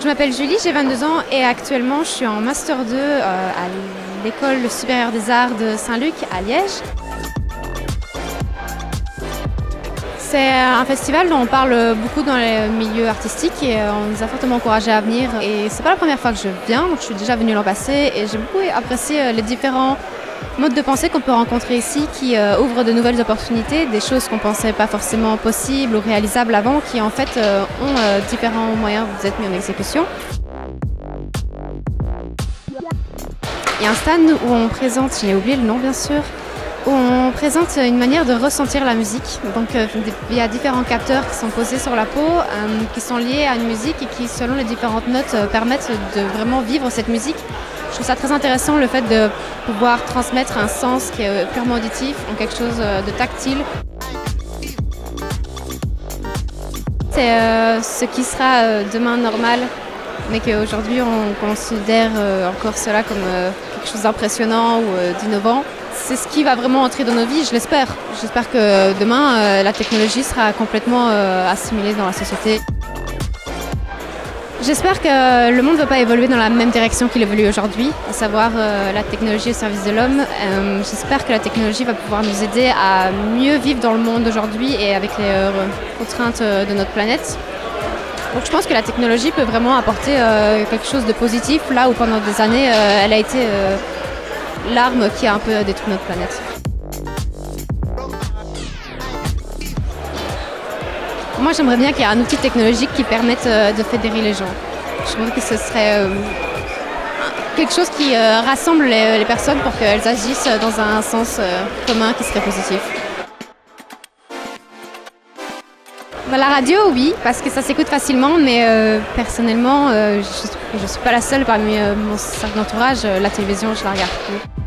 Donc, je m'appelle Julie, j'ai 22 ans et actuellement je suis en Master 2 à l'École supérieure des arts de Saint-Luc à Liège. C'est un festival dont on parle beaucoup dans les milieux artistiques et on nous a fortement encouragés à venir. Et c'est pas la première fois que je viens, donc je suis déjà venue l'an passé et j'ai beaucoup apprécié les différents modes de pensée qu'on peut rencontrer ici qui ouvrent de nouvelles opportunités, des choses qu'on pensait pas forcément possibles ou réalisables avant, qui en fait ont différents moyens d'être mis en exécution. Il y a un stand où on présente, je n'ai oublié le nom bien sûr, où on présente une manière de ressentir la musique. Donc il y a différents capteurs qui sont posés sur la peau, qui sont liés à une musique et qui, selon les différentes notes, permettent de vraiment vivre cette musique. Je trouve ça très intéressant, le fait de pouvoir transmettre un sens qui est purement auditif en quelque chose de tactile. C'est ce qui sera demain normal, mais qu'aujourd'hui on considère encore cela comme quelque chose d'impressionnant ou d'innovant. C'est ce qui va vraiment entrer dans nos vies, je l'espère. J'espère que demain, la technologie sera complètement assimilée dans la société. J'espère que le monde ne va pas évoluer dans la même direction qu'il évolue aujourd'hui, à savoir la technologie au service de l'homme. J'espère que la technologie va pouvoir nous aider à mieux vivre dans le monde d'aujourd'hui et avec les contraintes de notre planète. Donc je pense que la technologie peut vraiment apporter quelque chose de positif, là où pendant des années, elle a été l'arme qui a un peu détruit notre planète. Moi, j'aimerais bien qu'il y ait un outil technologique qui permette de fédérer les gens. Je trouve que ce serait quelque chose qui rassemble les personnes pour qu'elles agissent dans un sens commun qui serait positif. La radio, oui, parce que ça s'écoute facilement, mais personnellement, je ne suis pas la seule parmi mon cercle d'entourage. La télévision, je la regarde plus.